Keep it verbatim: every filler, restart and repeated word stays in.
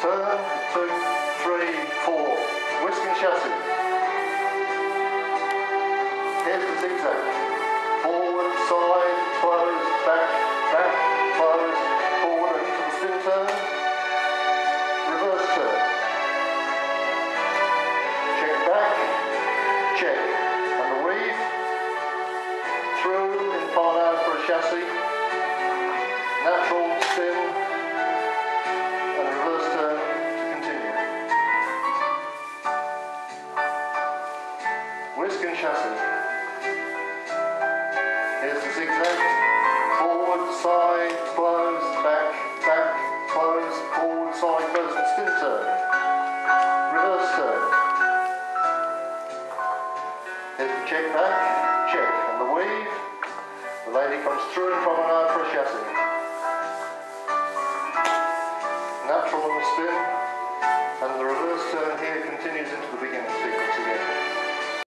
turn, two, three, four, whisk and chassis. Here's the zigzag. Forward, side, close, back, back, close, forward into the spin turn, reverse turn. Check back, check, and the weave, through in parallel for a chassis, natural spin, and reverse turn to continue. Whisk and chassis. Here's the zigzag. Forward, side, close, back, back, close, forward, side, close, and spin turn. Reverse turn. Here's the check back, check, and the weave. The lady comes through in promenade for a chassis. Natural on the spin.